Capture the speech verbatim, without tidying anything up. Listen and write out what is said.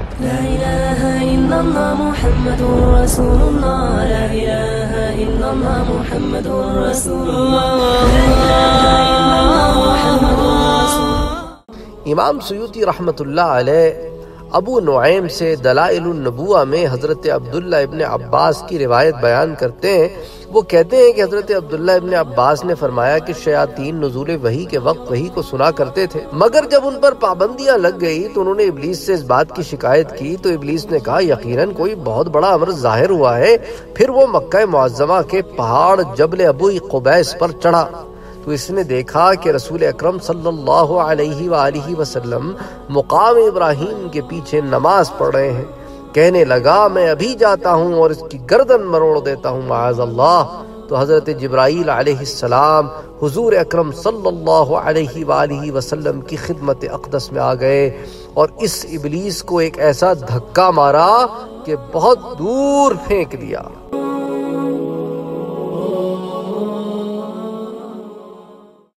لا إله إلا الله محمد رسول الله لا إله إلا الله محمد رسول الله لا إله إلا الله محمد رسول الله۔ امام سیوطی رحمۃ اللہ علیہ ابو نعیم سے دلائل النبوہ میں حضرت عبداللہ ابن عباس کی روایت بیان کرتے ہیں۔ وہ کہتے ہیں کہ حضرت عبداللہ ابن عباس نے فرمایا کہ شیاطین نزول وحی کے وقت وحی کو سنا کرتے تھے، مگر جب ان پر پابندیاں لگ گئی تو انہوں نے ابلیس سے اس بات کی شکایت کی تو ابلیس نے کہا یقیناً کوئی بہت بڑا امر ظاہر ہوا ہے۔ پھر وہ مکہ معظمہ کے پہاڑ جبل ابو قبیس پر چڑھا تو اس نے دیکھا کہ رسول اکرم صلی اللہ علیہ وآلہ وسلم مقام ابراہیم کے پیچھے نماز پڑھ رہے ہیں۔ کہنے لگا میں ابھی جاتا ہوں اور اس کی گردن مروڑ دیتا ہوں معاذ اللہ۔ تو حضرت جبرائیل علیہ السلام حضور اکرم صلی اللہ علیہ وآلہ وسلم کی خدمت اقدس میں آ گئے اور اس ابلیس کو ایک ایسا دھکا مارا کہ بہت دور پھینک دیا۔